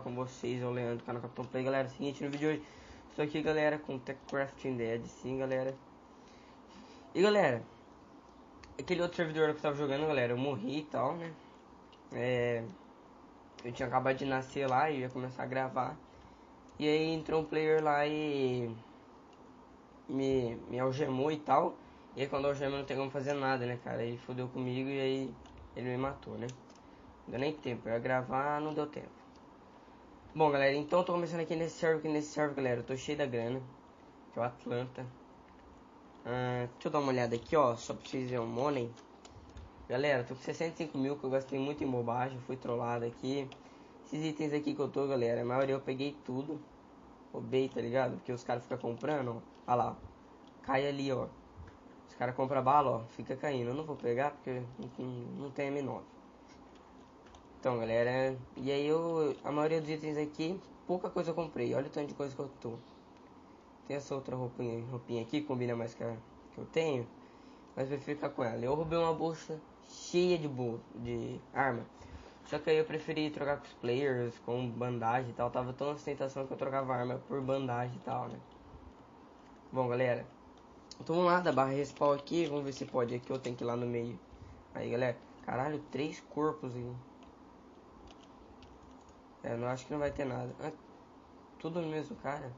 com vocês, o Leandro, do canal Capitão Play. Galera, seguinte, no vídeo de hoje estou aqui, galera, com Techcrafting Dead, sim, galera. E galera, aquele outro servidor que eu tava jogando, galera, eu morri e tal, né? Eu tinha acabado de nascer lá e ia começar a gravar. E aí entrou um player lá e me algemou e tal. E aí quando algema não tem como fazer nada, né, cara? Ele fodeu comigo e aí ele me matou, né? Não deu nem tempo, eu ia gravar, não deu tempo. Bom, galera, então eu tô começando aqui nesse server, galera. Eu tô cheio da grana, que é o Atlanta. Deixa eu dar uma olhada aqui, ó, só pra vocês verem o money. Galera, tô com 65 mil, que eu gastei muito em bobagem, fui trollado aqui. Esses itens aqui que eu tô, galera, a maioria eu peguei tudo. Roubei, tá ligado? Porque os caras ficam comprando, ó. Olha lá, cai ali, ó. Os caras compram bala, ó, fica caindo. Eu não vou pegar porque não tem M9. Então, galera, e aí a maioria dos itens aqui, pouca coisa eu comprei. Olha o tanto de coisa que eu tô. Tem essa outra roupinha aqui, combina mais com a que eu tenho, mas eu prefiro ficar com ela. Eu roubei uma bolsa cheia de arma. Só que aí eu preferi trocar com os players, com bandagem e tal. Tava tão ostentação que eu trocava arma por bandagem e tal, né? Bom, galera, então vamos lá, da barra respawn aqui. Vamos ver se pode. Aqui eu tenho que ir lá no meio. Aí, galera, caralho, 3 corpos aí. Não acho que não vai ter nada. Tudo no mesmo cara.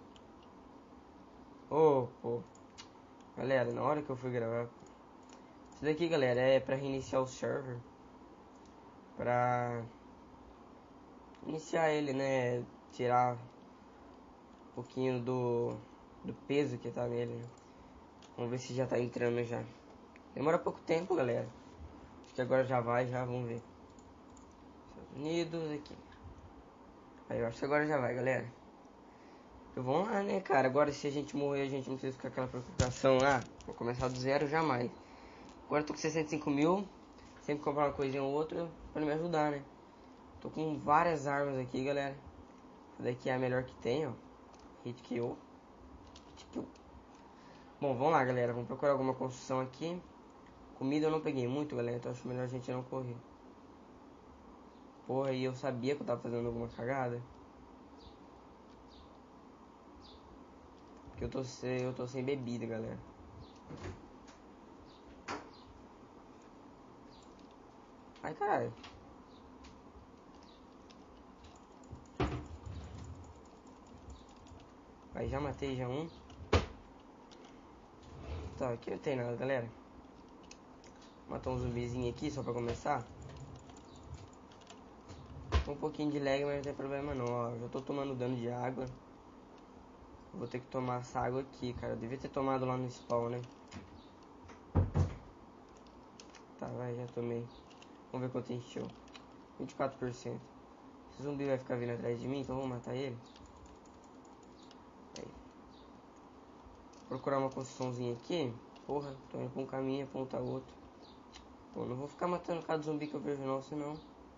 Pô. Galera, na hora que eu fui gravar. Isso daqui, galera, é pra reiniciar o server. Pra iniciar ele, né? Tirar um pouquinho do peso que tá nele, né? Vamos ver se já tá entrando já. Demora pouco tempo, galera. Acho que agora já vai, vamos ver. Estados Unidos, aqui. Aí eu acho que agora já vai, galera. Eu vou lá, né, cara? Agora se a gente morrer, a gente não precisa ficar com aquela preocupação. Vou começar do zero, jamais. Agora eu tô com 65 mil. Sempre comprar uma coisinha ou outra pra me ajudar, né? Tô com várias armas aqui, galera. Essa daqui é a melhor que tem, ó. Hit kill. Bom, vamos lá, galera. Vamos procurar alguma construção aqui. Comida eu não peguei muito, galera. Então acho melhor a gente não correr. Porra, e eu sabia que eu tava fazendo alguma cagada. Porque eu tô sem bebida, galera. Ai, caralho. Aí já matei já um. Tá, aqui não tem nada, galera. Matar um zumbizinho aqui só pra começar. Um pouquinho de lag, mas não tem problema não, ó. Já tô tomando dano de água. Vou ter que tomar essa água aqui, cara. Eu devia ter tomado lá no spawn, né? Tá, vai, já tomei. Vamos ver quanto encheu. 24%. Esse zumbi vai ficar vindo atrás de mim, então vou matar ele. Aí. Procurar uma construçãozinha aqui. Porra, tô indo pra um caminho e apontar outro. Pô, não vou ficar matando cada zumbi que eu vejo não, senão...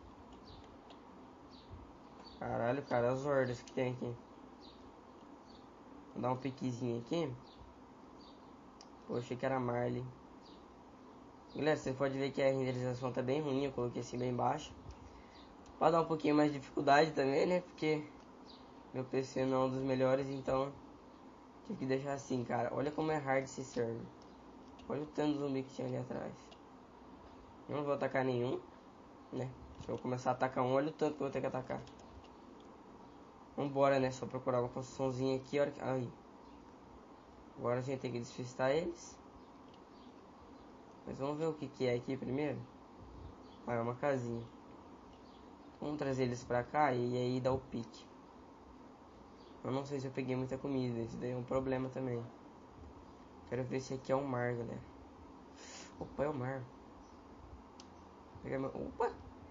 Caralho, cara, as hordas que tem aqui. Vou dar um piquezinho aqui. Pô, achei que era Marley. Galera, você pode ver que a renderização tá bem ruim. Eu coloquei assim bem baixo. Pra dar um pouquinho mais de dificuldade também, né? Porque meu PC não é um dos melhores, então tive que deixar assim, cara. Olha como é hard esse server. Olha o tanto de zumbi que tinha ali atrás. Eu não vou atacar nenhum, né? Se eu começar a atacar um, olha o tanto que eu vou ter que atacar. Vambora, né? Só procurar uma construçãozinha aqui. Olha que... Aí. Agora a gente tem que despistar eles. Mas vamos ver o que é aqui primeiro. É uma casinha. Vamos trazer eles pra cá e aí dá o pique. Eu não sei se eu peguei muita comida. Isso daí é um problema também. Quero ver se aqui é o mar, galera. Opa, é o mar. Pegar meu... Opa!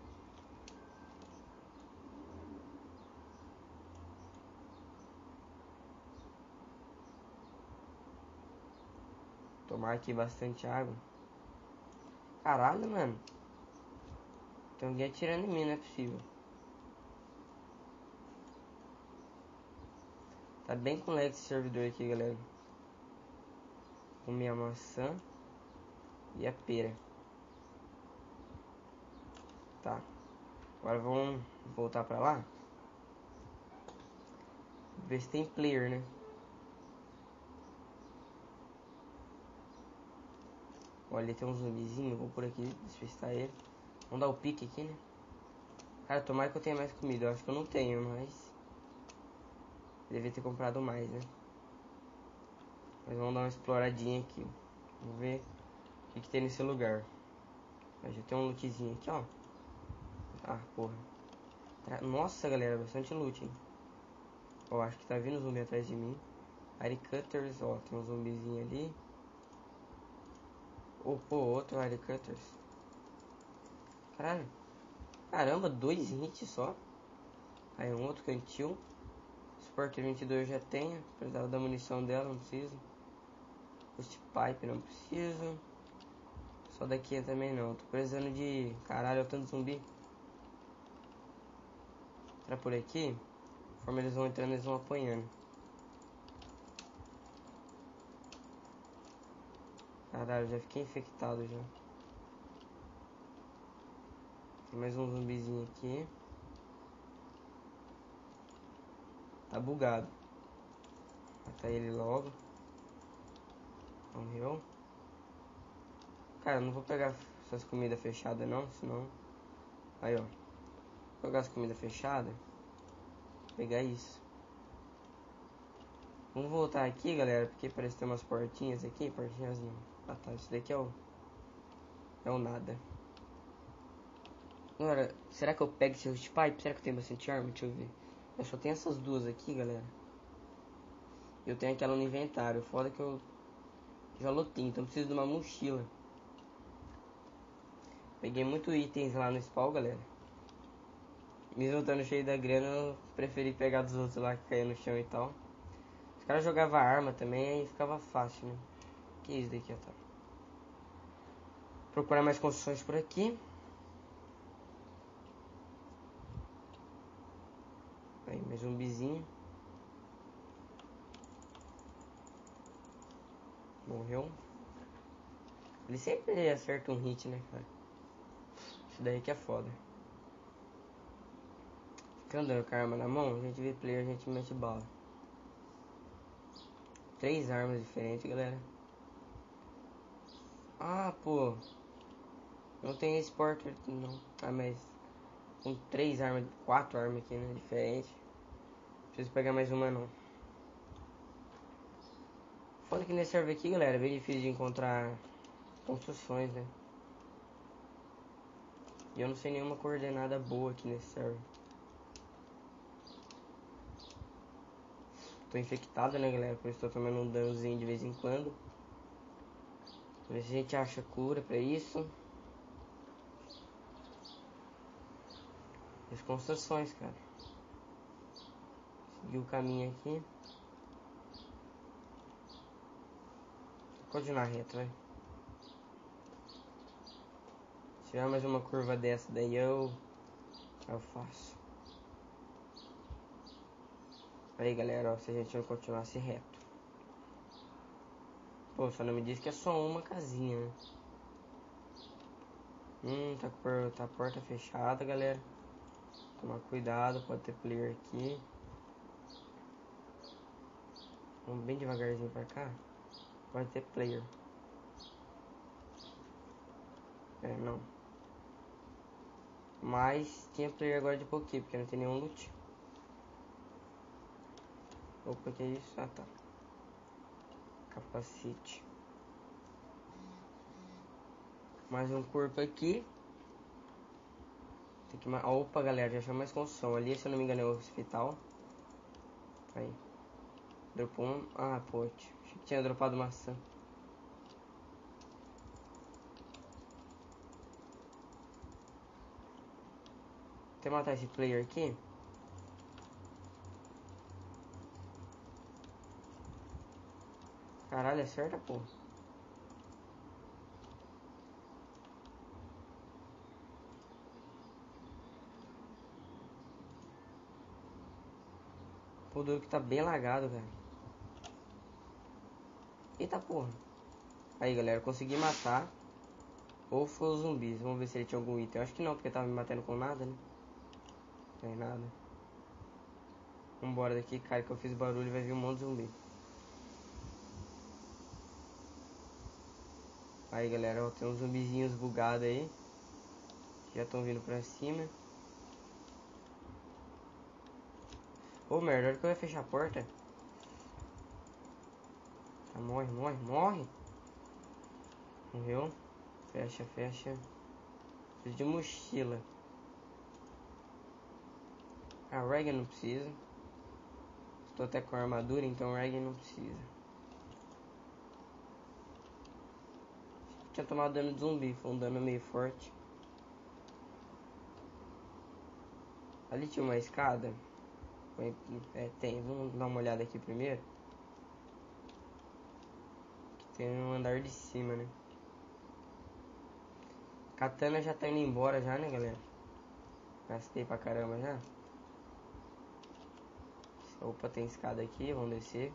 Tomar aqui bastante água. Caralho, mano. Tem alguém atirando em mim, não é possível. Tá bem com lag esse servidor aqui, galera. Comi a maçã e a pera. Tá. Agora vamos voltar pra lá. Ver se tem player, né? Olha, tem um zumbizinho. Vou por aqui despistar ele. Vamos dar o pique aqui, né? Cara, tomara que eu tenha mais comida. Eu acho que eu não tenho, mas... devia ter comprado mais, né? Mas vamos dar uma exploradinha aqui. Vamos ver o que tem nesse lugar. Já tem um lootzinho aqui, ó. Ah, porra. Nossa, galera, bastante loot, hein? Ó, acho que tá vindo zumbi atrás de mim. Iron Cutters, ó, tem um zumbizinho ali. Oh, pô, outro Iron Cutters. Caralho. Caramba, 2 hits só. Aí um outro cantil. Sport 22 eu já tenho. Precisava da munição dela, não preciso. Post Pipe não preciso. Só daqui também não. Tô precisando de... Caralho, olha o tanto zumbi. Entrar por aqui. Conforme eles vão entrando, eles vão apanhando. Caralho, já fiquei infectado já. Tem mais um zumbizinho aqui. Tá bugado. Matar ele logo. Morreu. Cara, eu não vou pegar essas comidas fechadas não, senão... Aí, ó. Vou pegar as comidas fechadas. Pegar isso. Vamos voltar aqui, galera, porque parece ter umas portinhas aqui. Portinhas não. Ah, tá. Isso daqui é o... é o nada. Agora, será que eu pego esse Rust Pipe? Será que eu tenho bastante arma? Deixa eu ver. Eu só tenho essas duas aqui, galera. Eu tenho aquela no inventário. Foda que eu já lotei, então preciso de uma mochila. Peguei muitos itens lá no spawn, galera. Mesmo estando cheio da grana, eu preferi pegar dos outros lá que caíam no chão e tal. Os caras jogavam arma também, aí ficava fácil, né? Que é isso daqui, ó, tá? Procurar mais construções por aqui. Aí, mais um zumbizinho. Morreu. Ele sempre acerta um hit, né, cara? Isso daí que é foda. Fica andando com a arma na mão, a gente vê player, a gente mete bala. 3 armas diferentes, galera. Ah, pô. Não tem esse porter, não. Ah, mas... com 3 armas, 4 armas aqui, né? Diferente. Não preciso pegar mais uma, não. Foda que nesse server aqui, galera, é bem difícil de encontrar construções, né? E eu não sei nenhuma coordenada boa aqui nesse server. Tô infectado, né, galera? Por isso tô tomando um danozinho de vez em quando. Ver se a gente acha cura pra isso. As construções, cara. Seguir o caminho aqui. Vou continuar reto, vai. Se tiver mais uma curva dessa daí, eu faço. Aí, galera, ó, se a gente não continuasse reto. Pô, só não me diz que é só uma casinha, né? Tá a porta fechada, galera. Tomar cuidado, pode ter player aqui. Vamos bem devagarzinho pra cá. Pode ter player. É, não. Mas tinha player agora de pouquinho, porque não tem nenhum loot. Opa, que é isso? Ah, tá. Capacete. Mais um corpo aqui. Tem que... Opa, galera, já achou mais construção. Ali, se eu não me engano, é o hospital. Aí. Dropou um... Ah, pô. Achei que tinha dropado maçã. Vou matar esse player aqui. Caralho, acerta, pô. O duro que tá bem lagado, cara. Eita porra. Aí, galera, consegui matar. Ou foi os zumbis. Vamos ver se ele tinha algum item. Eu acho que não, porque tava me batendo com nada, né? Não tem nada. Vambora daqui, cara, que eu fiz barulho e vai vir um monte de zumbi. Aí, galera, ó, tem uns zumbizinhos bugados aí. Já estão vindo pra cima. Ô, merda, hora que eu ia fechar a porta. Tá, morre, morre, morre. Morreu. Fecha, fecha. Preciso de mochila. A Regen não precisa. Estou até com a armadura, então Regen não precisa. Tinha tomado dano de zumbi, foi um dano meio forte. Ali tinha uma escada. Tem, vamos dar uma olhada aqui primeiro. Aqui tem um andar de cima, né? Katana já tá indo embora já, né, galera? Gastei pra caramba já. Opa, tem escada aqui, vamos descer.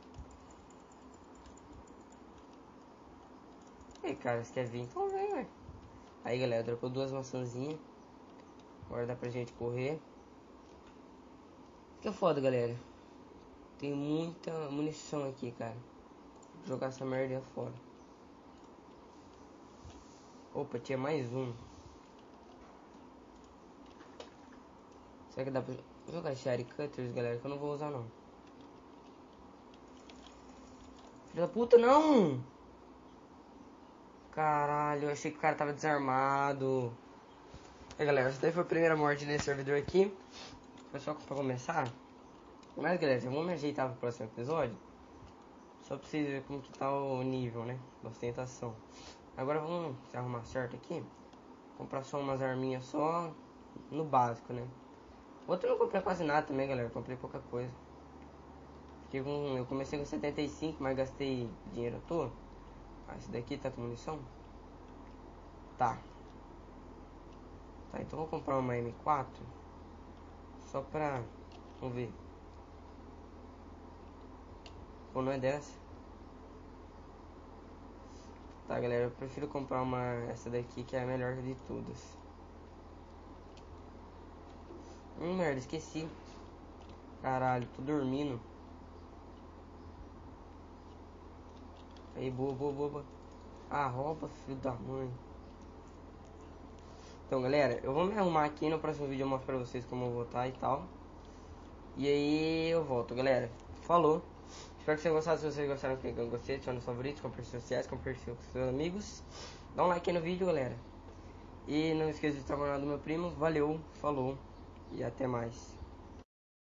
E aí, cara, você quer vir? Então vem, ué. Aí, galera, dropou 2 maçãzinhas. Agora dá pra gente correr. Que é foda, galera. Tem muita munição aqui, cara. Vou jogar essa merda fora. Opa, tinha mais um. Será que dá pra jogar Shari Cutters, galera? Que eu não vou usar, não. Filho da puta, não! Caralho, eu achei que o cara tava desarmado. E galera, essa daí foi a primeira morte nesse servidor aqui. Foi só pra começar. Mas galera, já vamos me ajeitar pro próximo episódio. Só pra vocês verem como que tá o nível, né? Da ostentação. Agora vamos se arrumar certo aqui. Comprar só umas arminhas só. No básico, né? Outro eu não comprei quase nada também, galera. Eu comprei pouca coisa. Eu comecei com 75, mas gastei dinheiro à toa. Ah, esse daqui tá com munição? Tá. Tá, então vou comprar uma M4. Só pra... Vamos ver. Pô, não é dessa. Tá, galera, eu prefiro comprar essa daqui, que é a melhor de todas. Merda, esqueci. Caralho, tô dormindo. Aí, boa, boa, boa, boa. Ah, rouba, filho da mãe. Então, galera, eu vou me arrumar aqui. No próximo vídeo eu mostro pra vocês como eu vou estar e tal. E aí eu volto, galera. Falou. Espero que vocês tenham gostado. Se vocês gostaram, clique em gostei, adicione nos favoritos, compartilhe nos sociais, compartilhe com seus amigos. Dá um like aí no vídeo, galera. E não esqueça de estar no canal do meu primo. Valeu, falou e até mais.